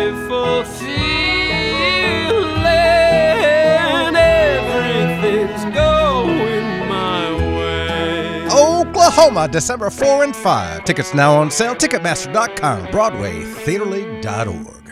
beautiful feeling. Everything's going my way. Oklahoma, December 4 and 5. Tickets now on sale. Ticketmaster.com, BroadwayTheaterLeague.org.